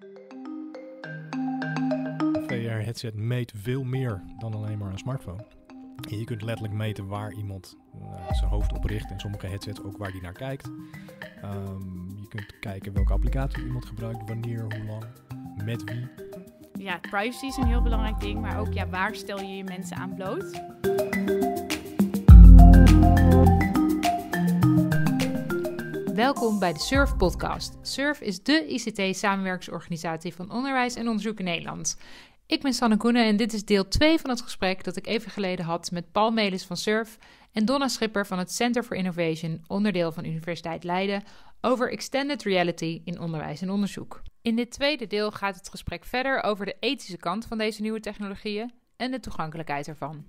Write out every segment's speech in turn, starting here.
Een VR-headset meet veel meer dan alleen maar een smartphone. En je kunt letterlijk meten waar iemand zijn hoofd op richt en sommige headsets ook waar die naar kijkt. Je kunt kijken welke applicatie iemand gebruikt, wanneer, hoe lang, met wie. Ja, privacy is een heel belangrijk ding, maar ook waar stel je je mensen aan bloot? Welkom bij de SURF podcast. SURF is de ICT-samenwerkingsorganisatie van onderwijs en onderzoek in Nederland. Ik ben Sanne Koenen en dit is deel 2 van het gesprek dat ik even geleden had met Paul Melis van SURF en Donna Schipper van het Center for Innovation, onderdeel van Universiteit Leiden, over extended reality in onderwijs en onderzoek. In dit tweede deel gaat het gesprek verder over de ethische kant van deze nieuwe technologieën en de toegankelijkheid ervan.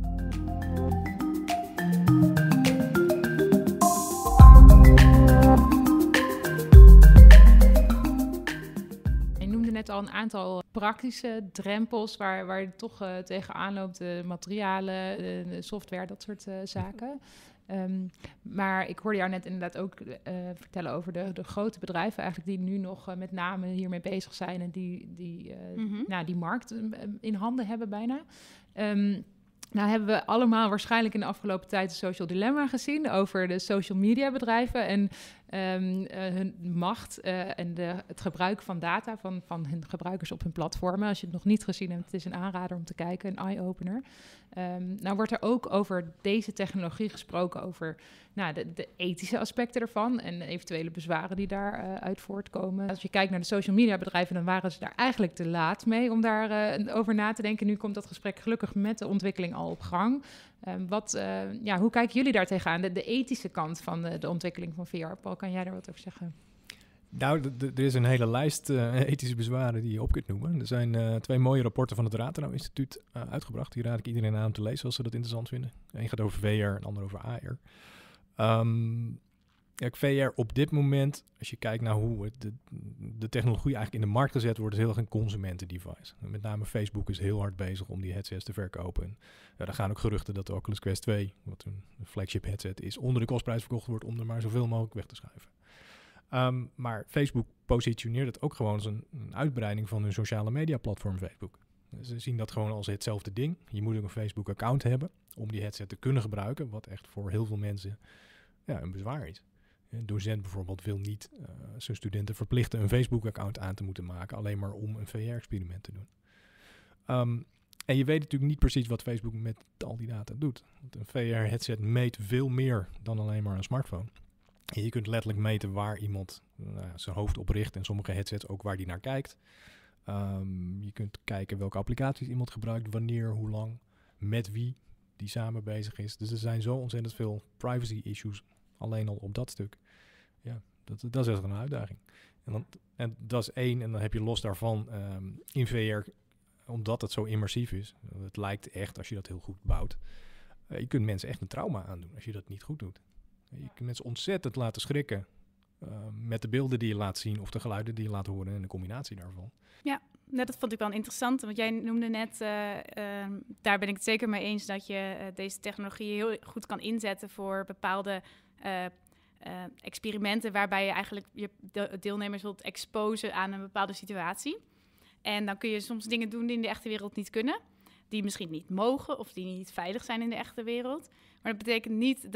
Net al een aantal praktische drempels waar je toch tegenaan loopt, de materialen, de software, dat soort zaken. Maar ik hoorde jou net inderdaad ook vertellen over de grote bedrijven eigenlijk die nu nog met name hiermee bezig zijn en die markt in handen hebben bijna. Nou hebben we allemaal waarschijnlijk in de afgelopen tijd een social dilemma gezien over de social media bedrijven en hun macht en het gebruik van data van hun gebruikers op hun platformen. Als je het nog niet gezien hebt, het is een aanrader om te kijken, een eye-opener. Nou wordt er ook over deze technologie gesproken, over de ethische aspecten ervan en eventuele bezwaren die daaruit voortkomen. Als je kijkt naar de social media bedrijven, dan waren ze daar eigenlijk te laat mee om daar over na te denken. Nu komt dat gesprek gelukkig met de ontwikkeling al op gang. Hoe kijken jullie daar tegenaan? De ethische kant van de ontwikkeling van VR. Paul, kan jij daar wat over zeggen? Nou, er is een hele lijst ethische bezwaren die je op kunt noemen. Er zijn 2 mooie rapporten van het Rathenau Instituut uitgebracht. Die raad ik iedereen aan om te lezen als ze dat interessant vinden. Eén gaat over VR, een ander over AR. VR op dit moment, als je kijkt naar hoe de technologie eigenlijk in de markt gezet wordt, is heel erg een consumentendevice. Met name Facebook is heel hard bezig om die headsets te verkopen. Er gaan ook geruchten dat de Oculus Quest 2, wat een flagship headset is, onder de kostprijs verkocht wordt om er maar zoveel mogelijk weg te schuiven. Maar Facebook positioneert het ook gewoon als een uitbreiding van hun sociale media platform Facebook. Ze zien dat gewoon als hetzelfde ding. Je moet ook een Facebook account hebben om die headset te kunnen gebruiken, wat echt voor heel veel mensen een bezwaar is. Een docent bijvoorbeeld wil niet zijn studenten verplichten een Facebook-account aan te moeten maken, alleen maar om een VR-experiment te doen. En je weet natuurlijk niet precies wat Facebook met al die data doet. Want een VR-headset meet veel meer dan alleen maar een smartphone. En je kunt letterlijk meten waar iemand zijn hoofd op richt en sommige headsets ook waar die naar kijkt. Je kunt kijken welke applicaties iemand gebruikt, wanneer, hoe lang, met wie die samen bezig is. Dus er zijn zo ontzettend veel privacy issues alleen al op dat stuk. Ja, dat is echt een uitdaging. En dat is 1. En dan heb je los daarvan in VR, omdat het zo immersief is. Het lijkt echt, als je dat heel goed bouwt. Je kunt mensen echt een trauma aandoen als je dat niet goed doet. Je kunt mensen ontzettend laten schrikken met de beelden die je laat zien of de geluiden die je laat horen en de combinatie daarvan. Ja, dat vond ik wel interessant. Want jij noemde net, daar ben ik het zeker mee eens, dat je deze technologie heel goed kan inzetten voor bepaalde experimenten waarbij je eigenlijk je deelnemers wilt exposen aan een bepaalde situatie. En dan kun je soms dingen doen die in de echte wereld niet kunnen, die misschien niet mogen of die niet veilig zijn in de echte wereld. Maar dat betekent niet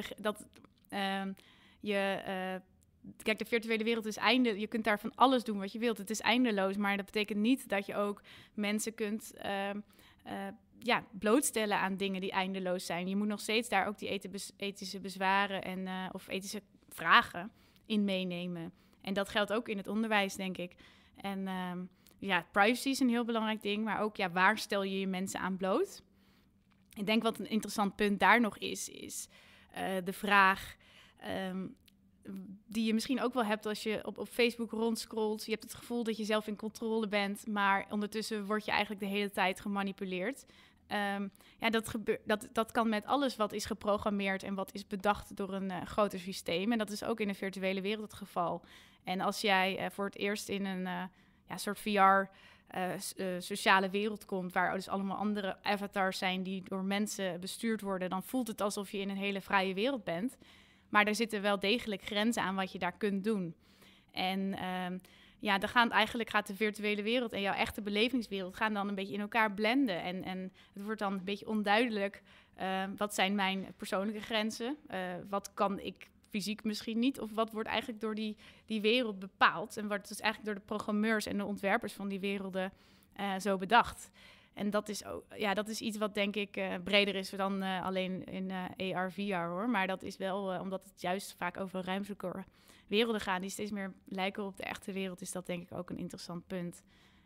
kijk, de virtuele wereld is eindeloos. Je kunt daar van alles doen wat je wilt. Het is eindeloos, maar dat betekent niet dat je ook mensen kunt blootstellen aan dingen die eindeloos zijn. Je moet nog steeds daar ook die ethische bezwaren of ethische vragen in meenemen. En dat geldt ook in het onderwijs, denk ik. En privacy is een heel belangrijk ding, maar ook waar stel je je mensen aan bloot? Ik denk wat een interessant punt daar nog is de vraag die je misschien ook wel hebt als je op Facebook rondscrolt. Je hebt het gevoel dat je zelf in controle bent, maar ondertussen word je eigenlijk de hele tijd gemanipuleerd. Dat kan met alles wat is geprogrammeerd en wat is bedacht door een groter systeem. En dat is ook in de virtuele wereld het geval. En als jij voor het eerst in een soort VR sociale wereld komt, waar dus allemaal andere avatars zijn die door mensen bestuurd worden, dan voelt het alsof je in een hele vrije wereld bent. Maar er zitten wel degelijk grenzen aan wat je daar kunt doen. En gaat de virtuele wereld en jouw echte belevingswereld gaan dan een beetje in elkaar blenden. En het wordt dan een beetje onduidelijk. Wat zijn mijn persoonlijke grenzen? Wat kan ik fysiek misschien niet? Of wat wordt eigenlijk door die wereld bepaald? En wordt dus eigenlijk door de programmeurs en de ontwerpers van die werelden zo bedacht. En dat is iets wat denk ik breder is dan alleen in AR, VR hoor. Maar dat is wel, omdat het juist vaak over ruimtelijke werelden gaat die steeds meer lijken op de echte wereld, is dat denk ik ook een interessant punt.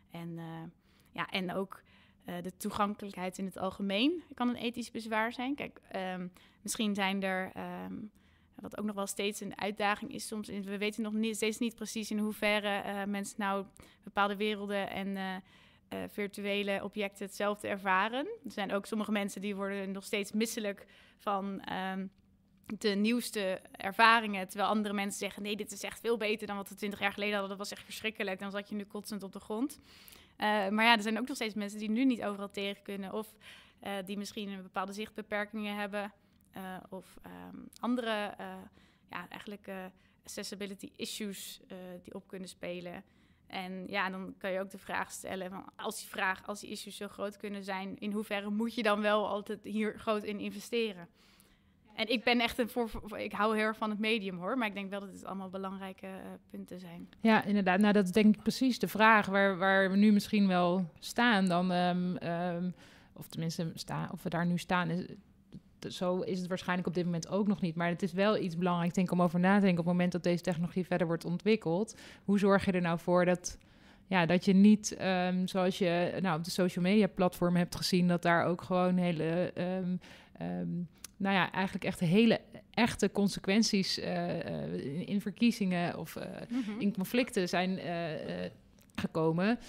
En ook de toegankelijkheid in het algemeen kan een ethisch bezwaar zijn. Kijk, misschien zijn er, wat ook nog wel steeds een uitdaging is soms, we weten nog steeds niet precies in hoeverre mensen nou bepaalde werelden en virtuele objecten hetzelfde ervaren. Er zijn ook sommige mensen die worden nog steeds misselijk van de nieuwste ervaringen, terwijl andere mensen zeggen, nee, dit is echt veel beter dan wat we 20 jaar geleden hadden. Dat was echt verschrikkelijk. Dan zat je nu kotsend op de grond. Maar er zijn ook nog steeds mensen die nu niet overal tegen kunnen, of die misschien een bepaalde zichtbeperkingen hebben, of andere accessibility issues die op kunnen spelen. En dan kan je ook de vraag stellen, van als die issues zo groot kunnen zijn, in hoeverre moet je dan wel altijd hier groot in investeren? En ik ben echt ik hou heel erg van het medium hoor, maar ik denk wel dat het allemaal belangrijke punten zijn. Ja, inderdaad. Nou, dat is denk ik precies de vraag waar we nu misschien wel staan dan, of tenminste of we daar nu staan. Zo is het waarschijnlijk op dit moment ook nog niet. Maar het is wel iets belangrijks, denk ik, om over na te denken op het moment dat deze technologie verder wordt ontwikkeld. Hoe zorg je er nou voor dat je niet, zoals je op de social media platformen hebt gezien, dat daar ook gewoon hele, eigenlijk echt hele echte consequenties in verkiezingen of in conflicten zijn gekomen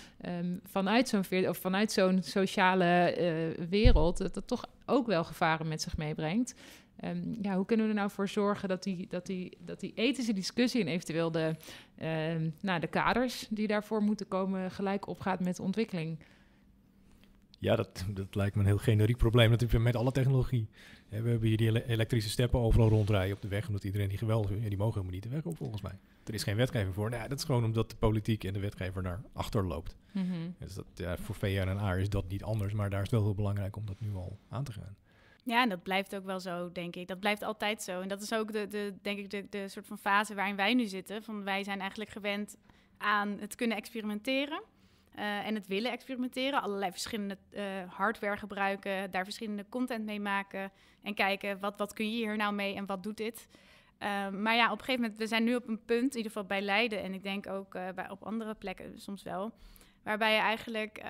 vanuit zo'n sociale wereld, dat toch ook wel gevaren met zich meebrengt. Hoe kunnen we er nou voor zorgen dat die ethische discussie en eventueel de kaders die daarvoor moeten komen gelijk opgaat met de ontwikkeling? Ja, dat lijkt me een heel generiek probleem natuurlijk met alle technologie. We hebben hier die elektrische steppen overal rondrijden op de weg, omdat iedereen die geweldig vindt. Ja, die mogen helemaal niet de weg op volgens mij. Er is geen wetgeving voor. Dat is gewoon omdat de politiek en de wetgever daar achter loopt. Mm-hmm. Dus voor VR en AR is dat niet anders, maar daar is het wel heel belangrijk om dat nu al aan te gaan. Ja, en dat blijft ook wel zo, denk ik. Dat blijft altijd zo. En dat is ook de soort van fase waarin wij nu zitten. Van wij zijn eigenlijk gewend aan het kunnen experimenteren. En het willen experimenteren. Allerlei verschillende hardware gebruiken. Daar verschillende content mee maken. En kijken, wat kun je hier nou mee en wat doet dit? Maar op een gegeven moment, we zijn nu op een punt, in ieder geval bij Leiden. En ik denk ook op andere plekken soms wel. Waarbij je eigenlijk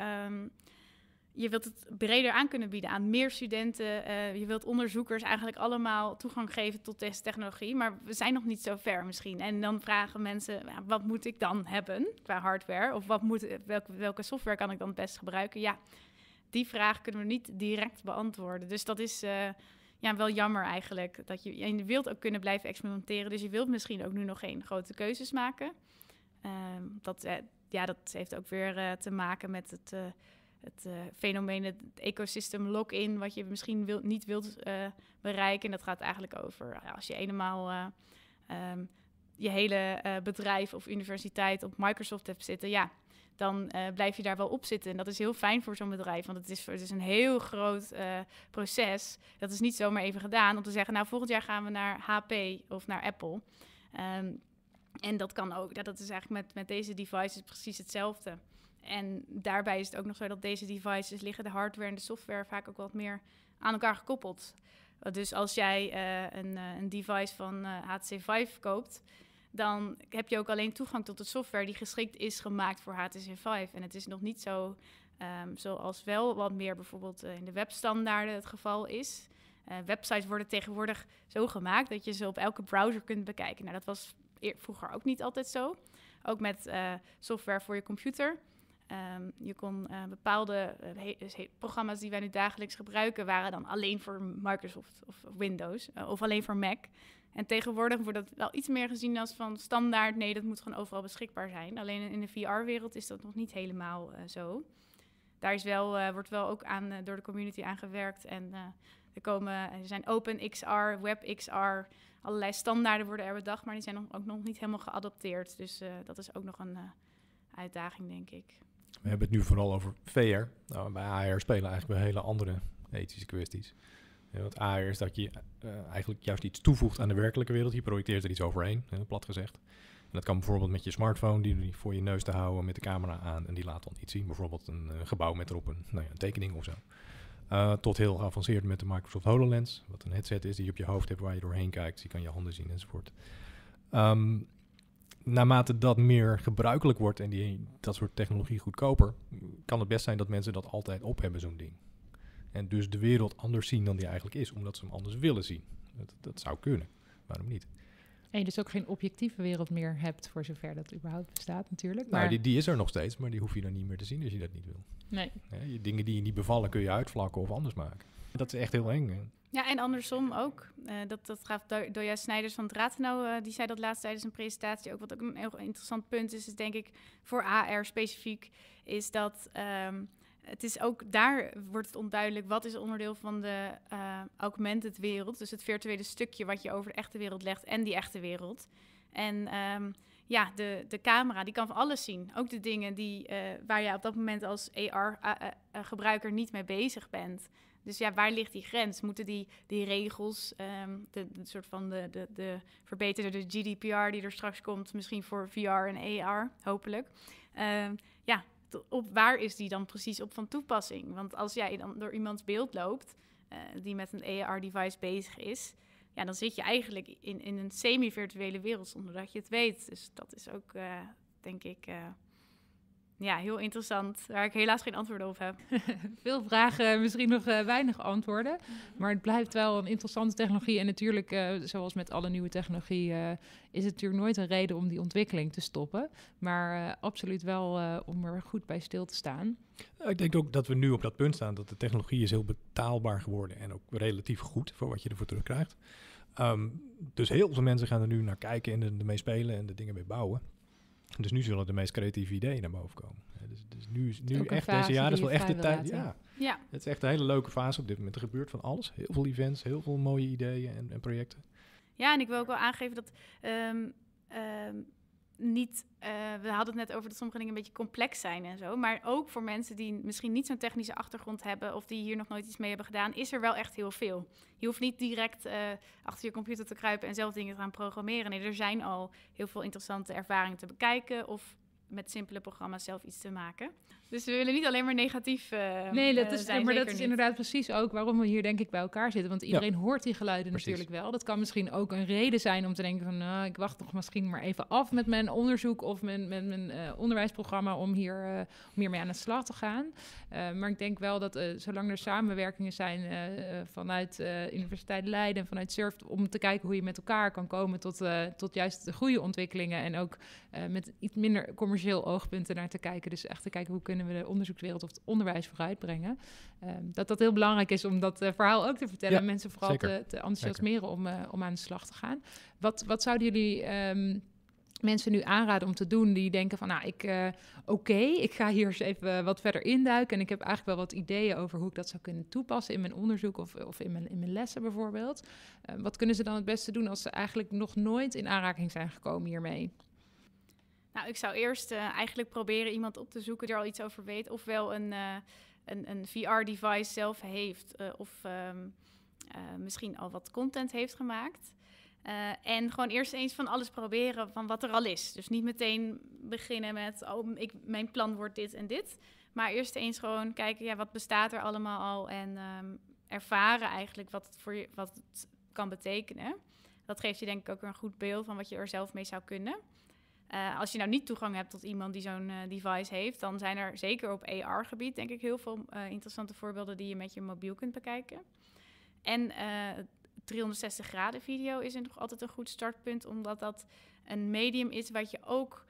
je wilt het breder aan kunnen bieden aan meer studenten. Je wilt onderzoekers eigenlijk allemaal toegang geven tot deze technologie. Maar we zijn nog niet zo ver misschien. En dan vragen mensen, wat moet ik dan hebben qua hardware? Of welke software kan ik dan het best gebruiken? Ja, die vraag kunnen we niet direct beantwoorden. Dus dat is wel jammer eigenlijk. En je wilt ook kunnen blijven experimenteren. Dus je wilt misschien ook nu nog geen grote keuzes maken. Dat heeft ook weer te maken met het fenomeen, het ecosystem lock-in, wat je misschien niet wilt bereiken. En dat gaat eigenlijk over, als je eenmaal je hele bedrijf of universiteit op Microsoft hebt zitten, dan blijf je daar wel op zitten. En dat is heel fijn voor zo'n bedrijf, want het is een heel groot proces. Dat is niet zomaar even gedaan om te zeggen, nou, volgend jaar gaan we naar HP of naar Apple. En dat kan ook, dat is eigenlijk met deze devices precies hetzelfde. En daarbij is het ook nog zo dat deze devices liggen, de hardware en de software, vaak ook wat meer aan elkaar gekoppeld. Dus als jij een device van HTC Vive koopt, dan heb je ook alleen toegang tot de software die geschikt is gemaakt voor HTC Vive. En het is nog niet zo zoals wel wat meer bijvoorbeeld in de webstandaarden het geval is. Websites worden tegenwoordig zo gemaakt dat je ze op elke browser kunt bekijken. Nou, dat was vroeger ook niet altijd zo. Ook met software voor je computer. Je kon bepaalde programma's die wij nu dagelijks gebruiken, waren dan alleen voor Microsoft of Windows of alleen voor Mac. En tegenwoordig wordt dat wel iets meer gezien als van standaard. Nee, dat moet gewoon overal beschikbaar zijn. Alleen in de VR-wereld is dat nog niet helemaal zo. Daar is wordt wel ook door de community aan gewerkt. En er zijn OpenXR, WebXR, allerlei standaarden worden er bedacht, maar die zijn ook nog niet helemaal geadopteerd. Dus dat is ook nog uitdaging, denk ik. We hebben het nu vooral over VR. Nou, bij AR spelen eigenlijk wel hele andere ethische kwesties. Ja, want AR is dat je eigenlijk juist iets toevoegt aan de werkelijke wereld. Je projecteert er iets overheen, plat gezegd. En dat kan bijvoorbeeld met je smartphone, die voor je neus te houden met de camera aan. En die laat dan iets zien. Bijvoorbeeld een gebouw met erop een tekening of zo. Tot heel geavanceerd met de Microsoft HoloLens. Wat een headset is die je op je hoofd hebt waar je doorheen kijkt. Dus je kan je handen zien enzovoort. Naarmate dat meer gebruikelijk wordt en dat soort technologie goedkoper, kan het best zijn dat mensen dat altijd op hebben, zo'n ding. En dus de wereld anders zien dan die eigenlijk is, omdat ze hem anders willen zien. Dat zou kunnen. Waarom niet? En je dus ook geen objectieve wereld meer hebt, voor zover dat überhaupt bestaat natuurlijk. Maar... Nou, die is er nog steeds, maar die hoef je dan niet meer te zien als je dat niet wil. Nee. Ja, dingen die je niet bevallen kun je uitvlakken of anders maken. Dat is echt heel eng. Hè? Ja, en andersom ook. Dat gaf Doja Snijders van Dratenau, die zei dat laatst tijdens een presentatie ook. Wat ook een heel interessant punt is denk ik voor AR specifiek, is dat het is ook, daar wordt het onduidelijk, wat is onderdeel van de augmented wereld. Dus het virtuele stukje wat je over de echte wereld legt en die echte wereld. En de camera, die kan van alles zien. Ook de dingen waar je op dat moment als AR-gebruiker niet mee bezig bent. Dus ja, waar ligt die grens? Moeten die regels, de verbeterde GDPR die er straks komt, misschien voor VR en AR, hopelijk. Waar is die dan precies op van toepassing? Want als jij dan door iemands beeld loopt, die met een AR-device bezig is, ja, dan zit je eigenlijk in een semi-virtuele wereld zonder dat je het weet. Dus dat is ook, denk ik... heel interessant, waar ik helaas geen antwoorden op heb. Veel vragen, misschien nog weinig antwoorden. Maar het blijft wel een interessante technologie. En natuurlijk, zoals met alle nieuwe technologie, is het natuurlijk nooit een reden om die ontwikkeling te stoppen. Maar absoluut wel om er goed bij stil te staan. Ik denk ook dat we nu op dat punt staan dat de technologie is heel betaalbaar geworden en ook relatief goed voor wat je ervoor terugkrijgt. Dus heel veel mensen gaan er nu naar kijken en ermee spelen en de dingen mee bouwen. Dus nu zullen de meest creatieve ideeën naar boven komen. Dus nu echt deze jaren is wel echt de tijd. Ja, het is echt een hele leuke fase op dit moment. Er gebeurt van alles. Heel veel events, heel veel mooie ideeën en projecten. Ja, en ik wil ook wel aangeven dat we hadden het net over dat sommige dingen een beetje complex zijn en zo. Maar ook voor mensen die misschien niet zo'n technische achtergrond hebben of die hier nog nooit iets mee hebben gedaan, is er wel echt heel veel. Je hoeft niet direct achter je computer te kruipen en zelf dingen te gaan programmeren. Nee, er zijn al heel veel interessante ervaringen te bekijken of met simpele programma's zelf iets te maken. Dus we willen niet alleen maar negatief nee, dat is, zijn. Maar dat is inderdaad precies ook waarom we hier denk ik bij elkaar zitten. Want iedereen hoort die geluiden natuurlijk wel. Dat kan misschien ook een reden zijn om te denken van... ik wacht nog misschien maar even af met mijn onderzoek of mijn onderwijsprogramma om hier mee aan de slag te gaan. Maar ik denk wel dat zolang er samenwerkingen zijn vanuit Universiteit Leiden en vanuit SURF... om te kijken hoe je met elkaar kan komen tot juist de goede ontwikkelingen... en ook met iets minder commercieel oogpunten naar te kijken. Dus echt te kijken hoe kunnen we de onderzoekswereld of het onderwijs vooruitbrengen. Dat heel belangrijk is om dat verhaal ook te vertellen. En mensen vooral te enthousiasmeren om aan de slag te gaan. Wat zouden jullie mensen nu aanraden om te doen die denken van... ik ga hier eens even wat verder induiken... en ik heb eigenlijk wel wat ideeën over hoe ik dat zou kunnen toepassen... in mijn onderzoek of in mijn lessen bijvoorbeeld. Wat kunnen ze dan het beste doen als ze eigenlijk nog nooit in aanraking zijn gekomen hiermee? Nou, ik zou eerst eigenlijk proberen iemand op te zoeken die er al iets over weet. Ofwel een VR-device zelf heeft. Of misschien al wat content heeft gemaakt. En gewoon eerst eens van alles proberen van wat er al is. Dus niet meteen beginnen met, mijn plan wordt dit en dit. Maar eerst eens gewoon kijken, wat bestaat er allemaal al. En ervaren eigenlijk wat het kan betekenen. Dat geeft je denk ik ook weer een goed beeld van wat je er zelf mee zou kunnen. Als je nou niet toegang hebt tot iemand die zo'n device heeft... dan zijn er zeker op AR-gebied denk ik heel veel interessante voorbeelden... die je met je mobiel kunt bekijken. En 360 graden video is nog altijd een goed startpunt... omdat dat een medium is wat je ook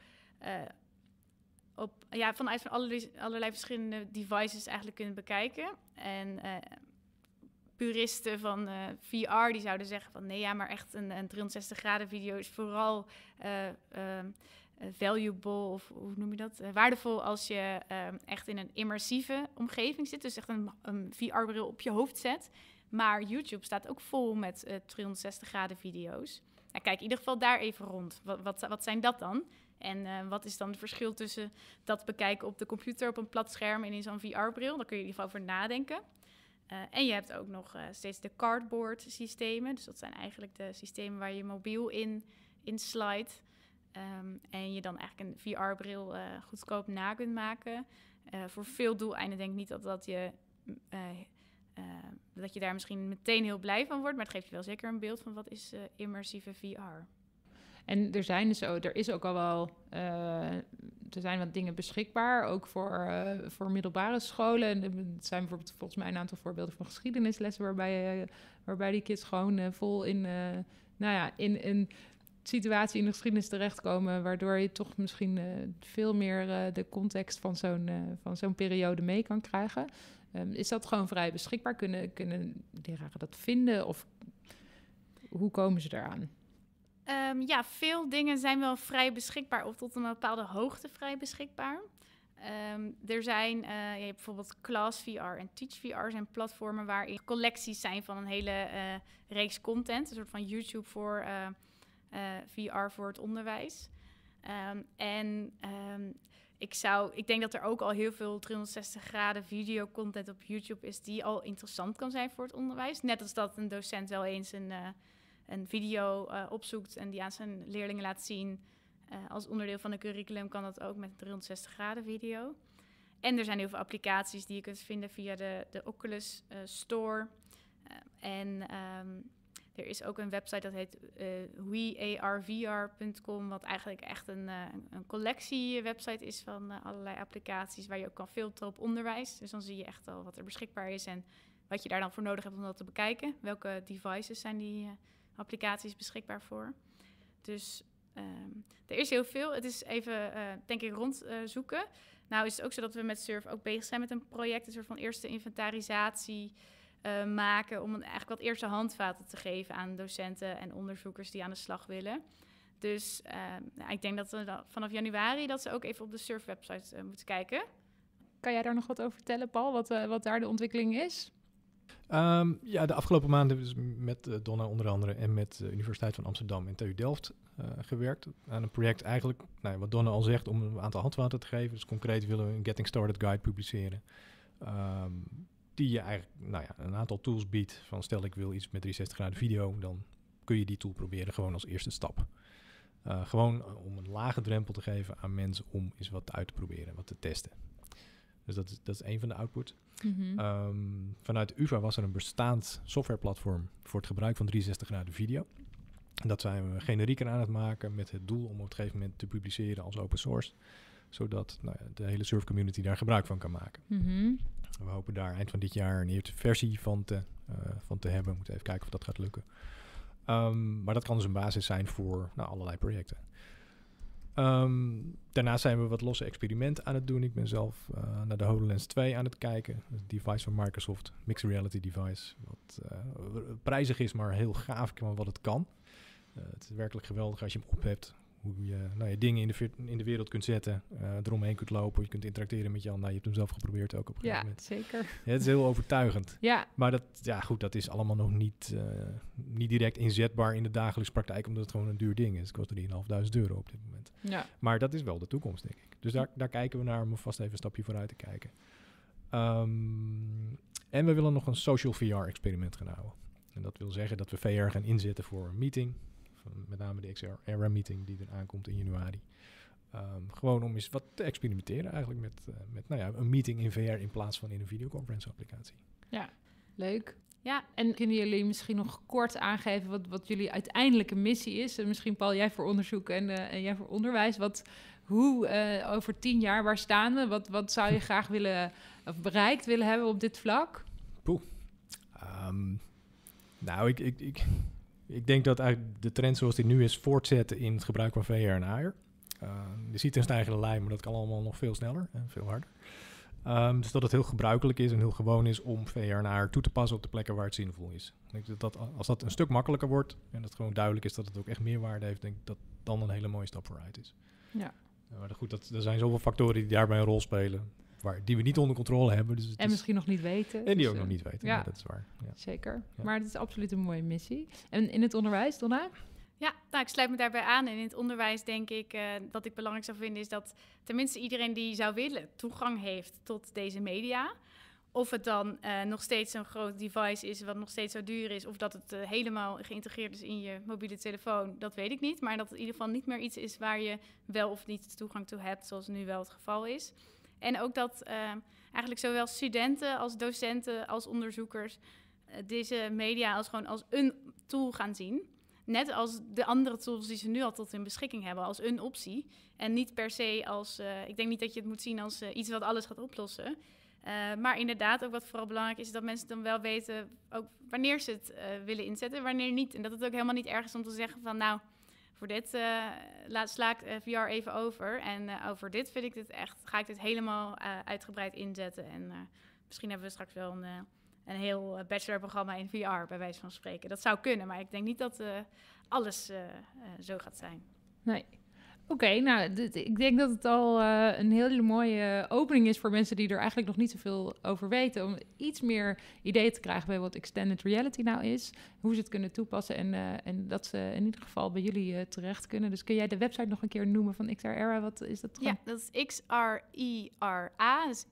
vanuit van allerlei verschillende devices eigenlijk kunt bekijken. En puristen van VR die zouden zeggen van... maar echt een 360 graden video is vooral... valuable, of hoe noem je dat? Waardevol als je echt in een immersieve omgeving zit. Dus echt een VR-bril op je hoofd zet. Maar YouTube staat ook vol met 360 graden video's. Nou, kijk in ieder geval daar even rond. Wat zijn dat dan? En wat is dan het verschil tussen dat bekijken op de computer op een plat scherm en in zo'n VR-bril? Daar kun je in ieder geval over nadenken. En je hebt ook nog steeds de cardboard systemen. Dus dat zijn eigenlijk de systemen waar je mobiel in slijt. En je dan eigenlijk een VR-bril goedkoop na kunt maken. Voor veel doeleinden denk ik niet dat je daar misschien meteen heel blij van wordt. Maar het geeft je wel zeker een beeld van wat is immersieve VR. En er is ook al wel, er zijn wat dingen beschikbaar, ook voor middelbare scholen. En er zijn bijvoorbeeld volgens mij een aantal voorbeelden van geschiedenislessen waarbij die kids gewoon vol in een situatie in de geschiedenis terechtkomen, waardoor je toch misschien veel meer de context van zo'n periode mee kan krijgen. Is dat gewoon vrij beschikbaar? Kunnen leraren dat vinden? Of hoe komen ze daaraan? Veel dingen zijn wel vrij beschikbaar of tot een bepaalde hoogte vrij beschikbaar. Er zijn je hebt bijvoorbeeld Class VR en Teach VR zijn platformen waarin collecties zijn van een hele reeks content. Een soort van YouTube voor VR voor het onderwijs. Ik denk dat er ook al heel veel 360 graden videocontent op YouTube is die al interessant kan zijn voor het onderwijs. Net als dat een docent wel eens een video opzoekt en die aan zijn leerlingen laat zien. Als onderdeel van een curriculum kan dat ook met een 360 graden video. En er zijn heel veel applicaties die je kunt vinden via de Oculus Store. Er is ook een website dat heet wearvr.com, wat eigenlijk echt een collectiewebsite is van allerlei applicaties waar je ook kan filteren op onderwijs. Dus dan zie je echt al wat er beschikbaar is en wat je daar dan voor nodig hebt om dat te bekijken. Welke devices zijn die applicaties beschikbaar voor. Dus er is heel veel. Het is even, denk ik, rondzoeken. Nou is het ook zo dat we met SURF ook bezig zijn met een project, een soort van eerste inventarisatie maken om eigenlijk wat eerste handvaten te geven aan docenten en onderzoekers die aan de slag willen. Dus ik denk dat we vanaf januari dat ze ook even op de SURF-website moeten kijken. Kan jij daar nog wat over vertellen, Paul, wat daar de ontwikkeling is? De afgelopen maanden hebben we met Donna onder andere en met de Universiteit van Amsterdam en TU Delft gewerkt aan een project eigenlijk, wat Donna al zegt, om een aantal handvaten te geven. Dus concreet willen we een Getting Started Guide publiceren. Die je eigenlijk een aantal tools biedt. Van stel ik wil iets met 360 graden video, dan kun je die tool proberen gewoon als eerste stap. Gewoon om een lage drempel te geven aan mensen om eens wat uit te proberen, wat te testen. Dus dat is een van de outputs. Mm-hmm. Vanuit UvA was er een bestaand softwareplatform voor het gebruik van 360 graden video. Dat zijn we generieker aan het maken met het doel om op een gegeven moment te publiceren als open source. Zodat de hele surf community daar gebruik van kan maken. Mm-hmm. We hopen daar eind van dit jaar een eerste versie van te hebben. We moeten even kijken of dat gaat lukken. Maar dat kan dus een basis zijn voor allerlei projecten. Daarnaast zijn we wat losse experimenten aan het doen. Ik ben zelf naar de HoloLens 2 aan het kijken. Een device van Microsoft, mixed reality device. Wat prijzig is, maar heel gaaf van wat het kan. Het is werkelijk geweldig als je hem op hebt. Hoe je dingen in de wereld kunt zetten, eromheen kunt lopen, je kunt interacteren met je handen. Je hebt hem zelf geprobeerd ook op een gegeven moment. Zeker. Ja, het is heel overtuigend. Ja. Maar dat is allemaal nog niet direct inzetbaar in de dagelijkse praktijk, omdat het gewoon een duur ding is. Het kost €3.500 op dit moment. Ja. Maar dat is wel de toekomst, denk ik. Dus daar kijken we naar om vast even een stapje vooruit te kijken. En we willen nog een social VR-experiment gaan houden. En dat wil zeggen dat we VR gaan inzetten voor een meeting. Met name de XR-meeting die er aankomt in januari. Gewoon om eens wat te experimenteren eigenlijk met een meeting in VR in plaats van in een videoconference-applicatie. Ja, leuk. Ja, en kunnen jullie misschien nog kort aangeven wat jullie uiteindelijke missie is? En misschien, Paul, jij voor onderzoek en jij voor onderwijs. Over 10 jaar, waar staan we? Wat zou je graag bereikt willen hebben op dit vlak? Ik denk dat eigenlijk de trend zoals die nu is voortzetten in het gebruik van VR en AR. Je ziet een stijgende lijn, maar dat kan allemaal nog veel sneller en veel harder. Dus dat het heel gebruikelijk is en heel gewoon is om VR en AR toe te passen op de plekken waar het zinvol is. Ik denk dat als dat een stuk makkelijker wordt en dat gewoon duidelijk is dat het ook echt meerwaarde heeft, denk ik dat dan een hele mooie stap vooruit is. Ja. Maar goed, er zijn zoveel factoren die daarbij een rol spelen. Die we niet onder controle hebben. Dus misschien nog niet weten. En die ook nog niet weten, ja, dat is waar. Ja. Zeker, ja. Maar het is absoluut een mooie missie. En in het onderwijs, Donna? Ja, nou, ik sluit me daarbij aan. En in het onderwijs denk ik wat ik belangrijk zou vinden is dat tenminste iedereen die zou willen toegang heeft tot deze media. Of het dan nog steeds zo'n groot device is wat nog steeds zo duur is, of dat het helemaal geïntegreerd is in je mobiele telefoon, dat weet ik niet. Maar dat het in ieder geval niet meer iets is waar je wel of niet toegang toe hebt, zoals nu wel het geval is. En ook dat eigenlijk zowel studenten als docenten als onderzoekers deze media als een tool gaan zien. Net als de andere tools die ze nu al tot hun beschikking hebben, als een optie. En niet per se als, ik denk niet dat je het moet zien als iets wat alles gaat oplossen. Maar inderdaad, ook wat vooral belangrijk is dat mensen dan wel weten ook wanneer ze het willen inzetten en wanneer niet. En dat het ook helemaal niet erg is om te zeggen van nou, voor dit sla ik VR even over. En over dit vind ik dit echt, ga ik dit helemaal uitgebreid inzetten. En misschien hebben we straks wel een heel bachelorprogramma in VR, bij wijze van spreken. Dat zou kunnen, maar ik denk niet dat alles zo gaat zijn. Nee. Oké, nou, ik denk dat het al een hele mooie opening is voor mensen die er eigenlijk nog niet zoveel over weten. Om iets meer ideeën te krijgen bij wat extended reality nou is. Hoe ze het kunnen toepassen en dat ze in ieder geval bij jullie terecht kunnen. Dus kun jij de website nog een keer noemen van XR-Era? Wat is dat? Ja, dat is XRERA, dus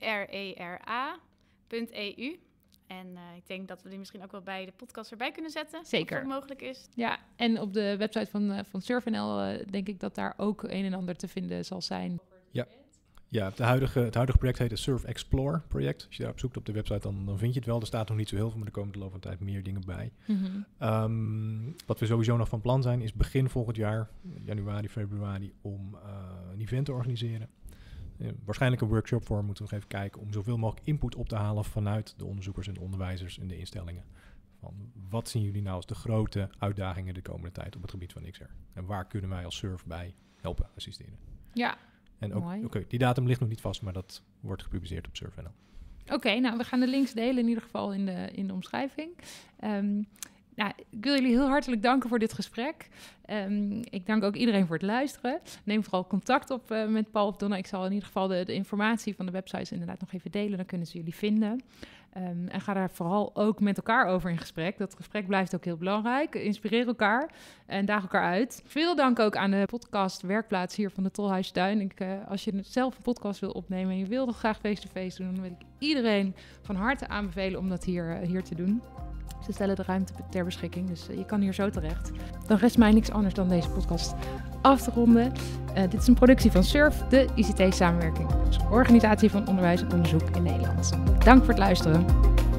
XRERA.eu. En ik denk dat we die misschien ook wel bij de podcast erbij kunnen zetten. Zeker. Of dat mogelijk is. Ja, en op de website van SurfNL denk ik dat daar ook een en ander te vinden zal zijn. Ja, het huidige project heet het Surf Explore project. Als je daarop zoekt op de website, dan vind je het wel. Er staat nog niet zo heel veel, maar er komen de loop van de tijd meer dingen bij. Mm-hmm. Wat we sowieso nog van plan zijn, is begin volgend jaar, januari, februari, om een event te organiseren. Waarschijnlijk een workshop voor, moeten we nog even kijken, om zoveel mogelijk input op te halen vanuit de onderzoekers en de onderwijzers en de instellingen. Van wat zien jullie nou als de grote uitdagingen de komende tijd op het gebied van XR? En waar kunnen wij als Surf bij helpen, assisteren? Ja, en ook, die datum ligt nog niet vast, maar dat wordt gepubliceerd op SurfNL. Oké, nou, we gaan de links delen in ieder geval in de omschrijving. Nou, ik wil jullie heel hartelijk danken voor dit gesprek. Ik dank ook iedereen voor het luisteren. Neem vooral contact op met Paul of Donna. Ik zal in ieder geval de informatie van de websites inderdaad nog even delen. Dan kunnen ze jullie vinden. En ga daar vooral ook met elkaar over in gesprek. Dat gesprek blijft ook heel belangrijk. Inspireer elkaar en daag elkaar uit. Veel dank ook aan de podcast Werkplaats hier van de Tolhuistuin. Als je zelf een podcast wil opnemen en je wil dat graag face-to-face doen, dan wil ik iedereen van harte aanbevelen om dat hier te doen. Ze stellen de ruimte ter beschikking, dus je kan hier zo terecht. Dan rest mij niks anders dan deze podcast af te ronden. Dit is een productie van SURF, de ICT-samenwerking. Dus organisatie van onderwijs en onderzoek in Nederland. Dank voor het luisteren.